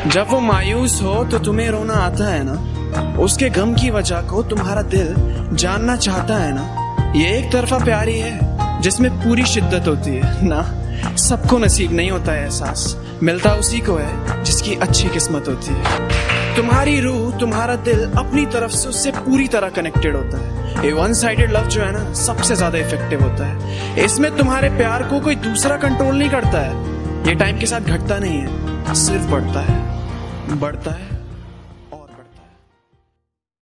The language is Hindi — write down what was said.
जब वो मायूस हो तो तुम्हें रोना आता है ना, उसके गम की वजह को तुम्हारा दिल जानना चाहता है ना। ये एक तरफा प्यार ही है जिसमें पूरी शिद्दत होती है ना। सबको नसीब नहीं होता है एहसास, मिलता उसी को है जिसकी अच्छी किस्मत होती है। तुम्हारी रूह तुम्हारा दिल अपनी तरफ से उससे पूरी तरह कनेक्टेड होता है। ये वन साइडेड लव जो है ना, सबसे ज्यादा इफेक्टिव होता है। इसमें तुम्हारे प्यार को कोई दूसरा कंट्रोल नहीं करता है। ये टाइम के साथ घटता नहीं है, सिर्फ बढ़ता है।